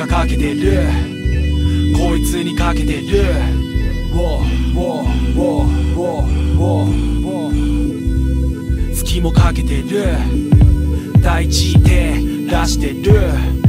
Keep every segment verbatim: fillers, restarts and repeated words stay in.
がかけてる、こいつにかけてる。月もかけてる、大地手出してる。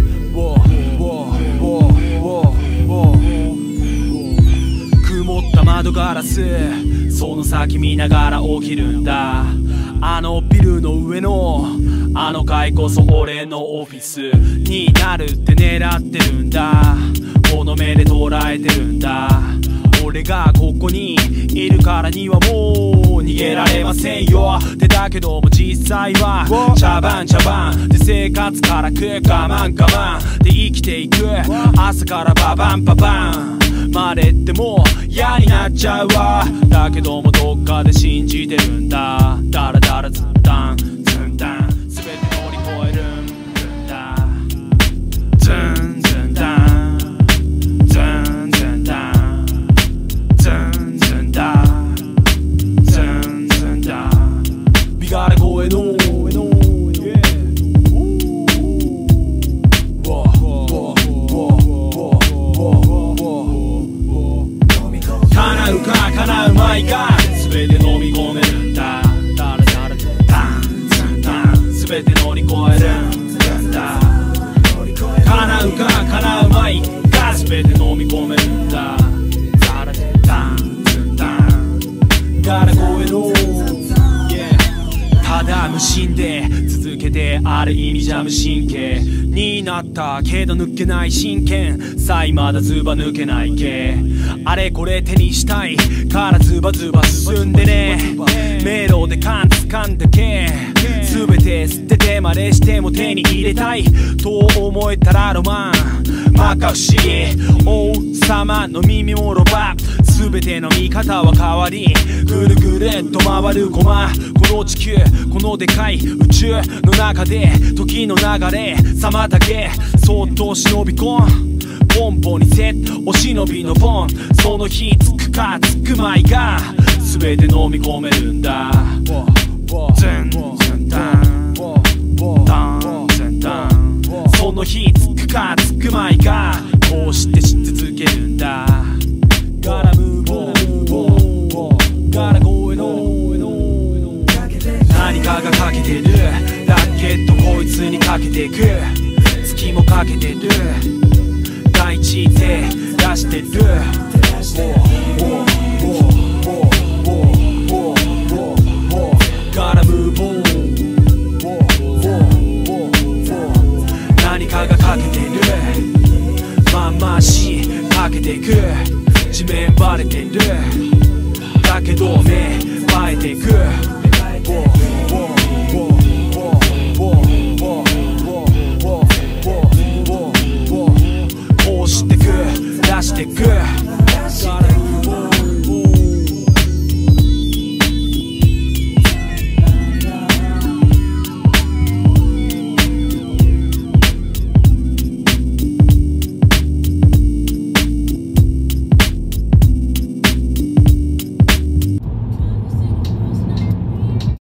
曇った窓ガラス、その先見ながら起きるんだ。あのビルの上のあの階こそ俺のオフィスになるって狙ってるんだ。この目で捉えてるんだ。俺がここにいるからにはもう逃げられませんよってだけども実際は茶番茶番で生活からく我慢我慢で生きていく。朝からババンババンまでってもう嫌になっちゃうわ。だけどもどっかで信じてるんだ。だらだらずんだんずんだん全て乗り越えるんだ。ずんずんだんずんずんだんずんずんだずんずんだビガレ声の叶うか叶うまいか全て飲み込めるんだ。ダラダラダンダンダン全て乗り越えるんだ。叶うか叶うまいか全て飲み込めるんだ。ダラダンダンガラ声のただ無心で続けてある意味じゃ無神経になったけど抜けない真剣さえまだズバ抜けないけ。あれこれ手にしたいからズバズバ進んでね。迷路で勘つかんだけ全て捨ててまでしても手に入れたいと思えたらロマン摩訶不思議王様の耳もろば全ての見方は変わりぐるぐるっと回るコマ。この地球このでかい宇宙の中で時の流れ妨げそっと忍び込んポンポンにセットお忍びのボン。その日つくかつくまいが全て飲み込めるんだ。ズンズンダンダンズンダンその日つくかつくまいがこうしてし続けるんだ。ガラムーボーガラ声の何かがかけてるラケットこいつにかけてく。月もかけてる大地手出してる。ガラムーボー何かがかけてるまんましかけてく。地面バレてるだけど目映えてく。